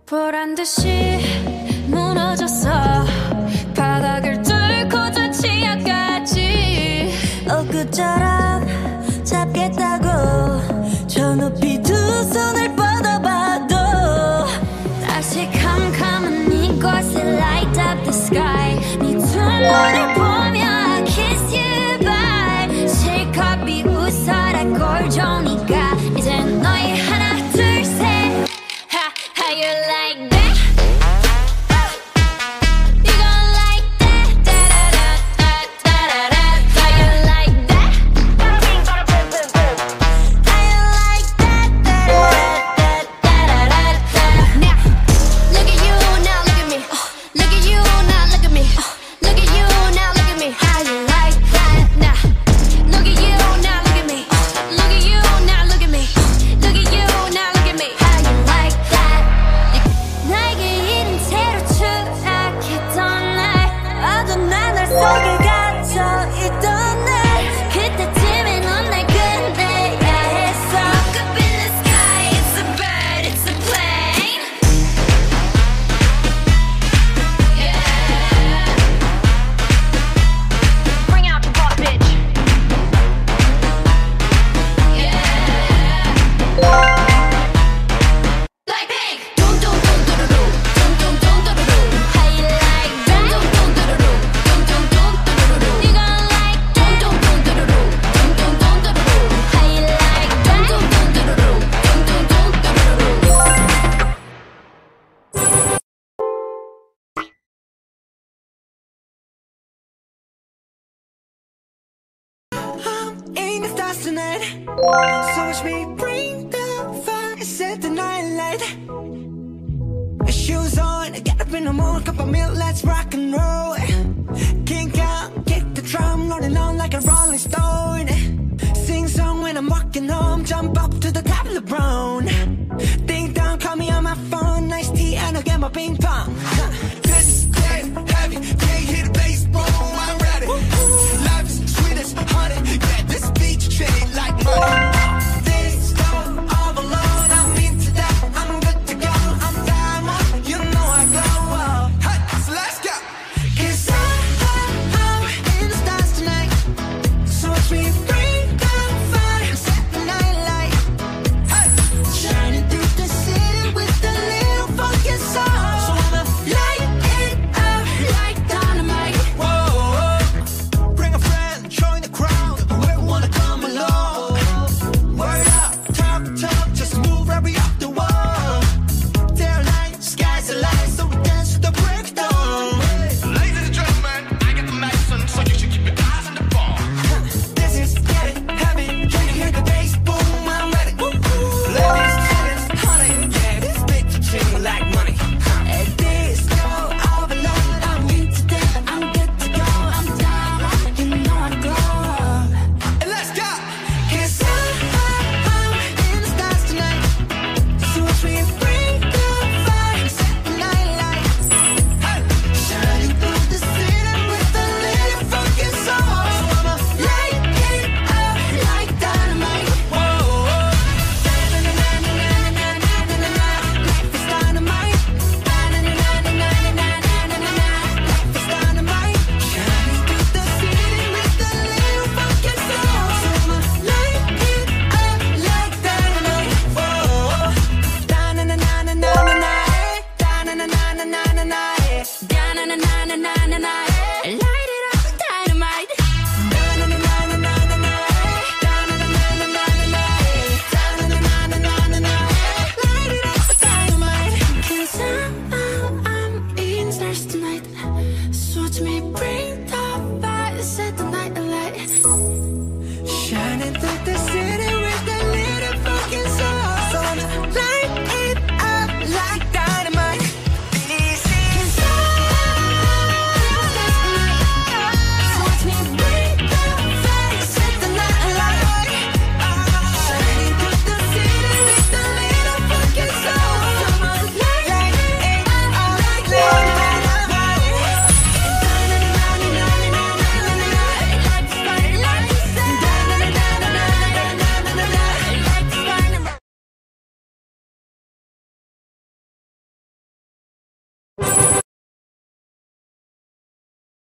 보란 듯이 무너졌어. 바닥을 뚫고 저 지하까지. 엊그처럼 잡겠다고 저 높이 두 손을 뻗어봐도 다시 캄캄한 이곳에 light up the sky. 네 두 눈을 보며 kiss you bye. 실컷 비웃어라 꼴좋으니까 이젠 너희 하나 둘 셋. How you like that? You gon' like that? Da-da-da-da-da-da-da. How you like that? How you like that? Da-da-da-da-da-da-da. Now, look at you, now look at me. Look at you, now look at me. Look at you, now look at me. How you like that? Now, look at you, now look at me. Look at you, now look at me. Look at you, now look at me. How you like that? 나에게 이른 채로 추락했던 날 어두운 하늘 속에 갇혀 있던 날 그때쯤에 넌 날 끝내야 했어. Look up in the sky, it's a bird, it's a plane. Yeah. Bring out the boss, bitch. Yeah. Blackpink. Dum dum dum dum dum dum dum dum dum dum. How you like that? Dum dum dum dum dum dum dum dum dum. You gon' like that? Dum dum dum dum dum dum dum dum dum. How you like that? Dum dum dum dum dum dum dum dum I'm in the stars tonight. So watch me bring the fire, set the night light. Shoes on, get up in the morning, cup of milk, let's rock and roll. Kink out, kick the drum, rolling on like a rolling stone. Sing song when I'm walking home, jump up to the top of the brown. Ding dong, call me on my phone, nice tea and I'll get my ping pong. This is dead heavy, can't hit the bass, boom, I'm ready. Life is sweet as honey, yeah, this beach chain like money. This go all alone, I'm into that, I'm good to go, I'm diamond, you know I glow. Hey, so let's go. 'Cause I'm in the stars tonight, so watch me bring the fire, set the night light. Hey, shining through the city with a little funky soul. So I'ma light Bye.